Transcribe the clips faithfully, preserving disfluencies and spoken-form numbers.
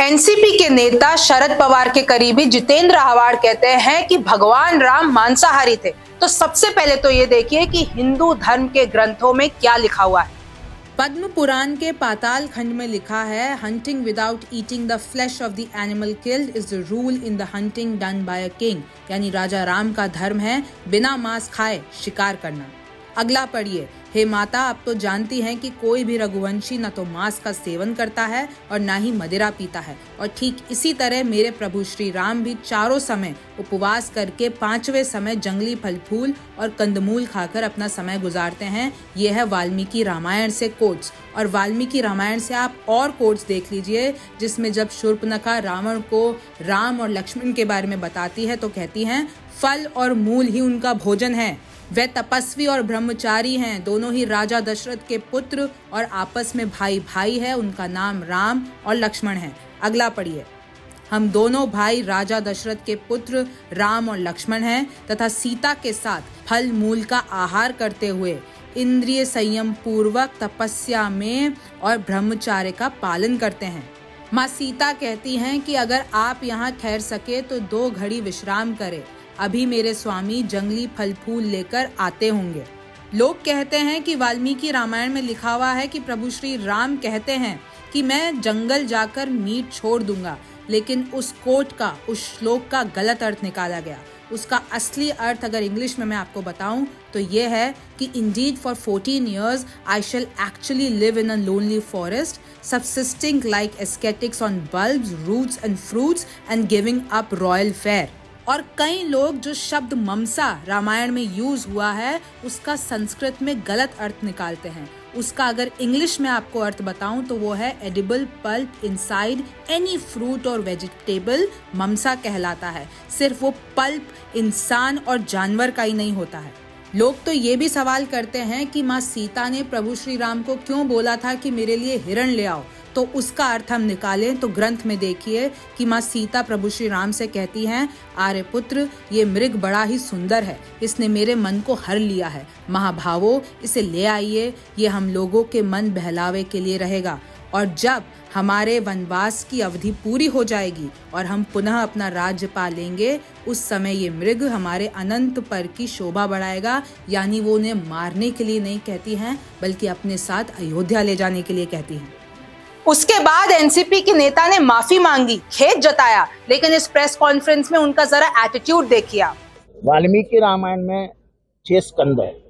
NCP के नेता शरद पवार के करीबी जितेंद्र आव्हाड कहते हैं कि भगवान राम मांसाहारी थे। तो सबसे पहले तो ये देखिए कि हिंदू धर्म के ग्रंथों में क्या लिखा हुआ है। पद्म पुराण के पाताल खंड में लिखा है, hunting without eating the flesh of the animal killed is the rule in the hunting done by a king. यानी राजा राम का धर्म है बिना मांस खाए शिकार करना। अगला पढ़िए, हे माता, आप तो जानती हैं कि कोई भी रघुवंशी न तो मांस का सेवन करता है और न ही मदिरा पीता है। और ठीक इसी तरह मेरे प्रभु श्री राम भी चारों समय उपवास करके पांचवें समय जंगली फल फूल और कंदमूल खाकर अपना समय गुजारते हैं। ये है वाल्मीकि रामायण से कोट्स। और वाल्मीकि रामायण से आप और कोट्स देख लीजिए, जिसमें जब शूर्पणखा रावण को राम और लक्ष्मण के बारे में बताती है तो कहती हैं, फल और मूल ही उनका भोजन है। वे तपस्वी और ब्रह्मचारी हैं, दोनों ही राजा दशरथ के पुत्र और आपस में भाई भाई है। उनका नाम राम और लक्ष्मण है। अगला पढ़िए, हम दोनों भाई राजा दशरथ के पुत्र राम और लक्ष्मण हैं तथा सीता के साथ फल मूल का आहार करते हुए इंद्रिय संयम पूर्वक तपस्या में और ब्रह्मचार्य का पालन करते हैं। माँ सीता कहती हैं कि अगर आप यहाँ ठहर सके तो दो घड़ी विश्राम करें, अभी मेरे स्वामी जंगली फल फूल लेकर आते होंगे। लोग कहते हैं कि वाल्मीकि रामायण में लिखा हुआ है कि प्रभु श्री राम कहते हैं कि मैं जंगल जाकर मीट छोड़ दूंगा, लेकिन उस कोट का, उस श्लोक का गलत अर्थ निकाला गया। उसका असली अर्थ अगर इंग्लिश में मैं आपको बताऊं तो ये है कि indeed for fourteen years I shall actually live in a lonely forest, subsisting like ascetics on bulbs, roots and fruits and giving up royal fare। और कई लोग जो शब्द ममसा रामायण में यूज हुआ है उसका संस्कृत में गलत अर्थ निकालते हैं। उसका अगर इंग्लिश में आपको अर्थ बताऊं तो वो है edible pulp inside any fruit और वेजिटेबल। ममसा कहलाता है। सिर्फ वो पल्प इंसान और जानवर का ही नहीं होता है। लोग तो ये भी सवाल करते हैं कि माँ सीता ने प्रभु श्री राम को क्यों बोला था कि मेरे लिए हिरण ले आओ। तो उसका अर्थ हम निकालें तो ग्रंथ में देखिए कि माँ सीता प्रभु श्री राम से कहती हैं, आर्य पुत्र, ये मृग बड़ा ही सुंदर है, इसने मेरे मन को हर लिया है। महाभावो, इसे ले आइए, ये हम लोगों के मन बहलावे के लिए रहेगा। और जब हमारे वनवास की अवधि पूरी हो जाएगी और हम पुनः अपना राज्य पा लेंगे, उस समय ये मृग हमारे अनंत पर की शोभा बढ़ाएगा। यानी वो उन्हें मारने के लिए नहीं कहती हैं, बल्कि अपने साथ अयोध्या ले जाने के लिए कहती हैं। उसके बाद एनसीपी के नेता ने माफी मांगी, खेद जताया, लेकिन इस प्रेस कॉन्फ्रेंस में उनका जरा एटीट्यूड देखिए। वाल्मीकि रामायण में छह स्कंद है,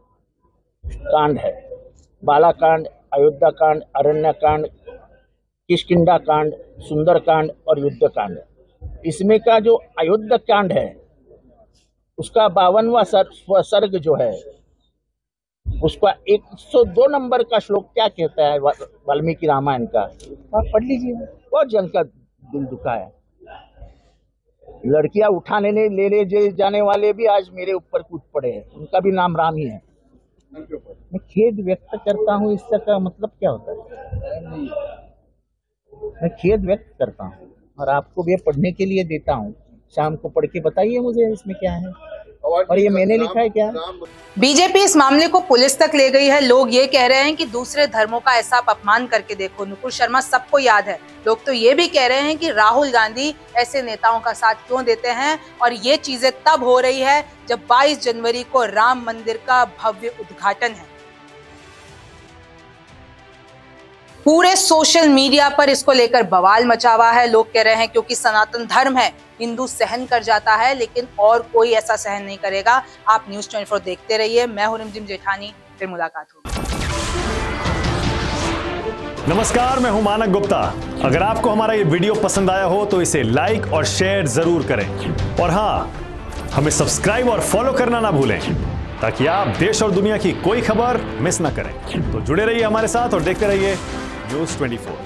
कांड है, बालाकांड, अयोध्या कांड, अरण्य कांड, किष्किंधा कांड, सुंदर कांड और युद्ध कांड। इसमें का जो अयोध्या कांड है उसका बावनवा सर्ग जो है उसका एक सौ दो नंबर का श्लोक क्या कहता है वाल्मीकि रामायण का, आप पढ़ लीजिए। बहुत जन का दिल दुखा है। लड़कियां उठाने ले ले ले जाने वाले भी आज मेरे ऊपर कूद पड़े हैं, उनका भी नाम राम ही है। मैं खेद व्यक्त करता हूँ, इसका का मतलब क्या होता है? मैं खेद व्यक्त करता हूँ और आपको भी पढ़ने के लिए देता हूँ। शाम को पढ़ के बताइए मुझे इसमें क्या है। और ये मैंने लिखा है क्या? बीजेपी इस मामले को पुलिस तक ले गई है। लोग ये कह रहे हैं कि दूसरे धर्मों का ऐसा अपमान करके देखो। नुपुर शर्मा सबको याद है। लोग तो ये भी कह रहे हैं कि राहुल गांधी ऐसे नेताओं का साथ क्यों देते हैं। और ये चीजें तब हो रही है जब बाईस जनवरी को राम मंदिर का भव्य उद्घाटन है। पूरे सोशल मीडिया पर इसको लेकर बवाल मचा हुआ है। लोग कह रहे हैं क्योंकि सनातन धर्म है, हिंदू सहन कर जाता है, लेकिन और कोई ऐसा सहन नहीं करेगा। आप न्यूज़ चौबीस देखते रहिए। मैं हूं रिमझिम जेठानी, फिर मुलाकात होगी। नमस्कार, मैं हूं मानक गुप्ता। अगर आपको हमारा ये वीडियो पसंद आया हो तो इसे लाइक और शेयर जरूर करें। और हाँ, हमें सब्सक्राइब और फॉलो करना ना भूलें ताकि आप देश और दुनिया की कोई खबर मिस ना करें। तो जुड़े रहिए हमारे साथ और देखते रहिए न्यूज़ चौबीस।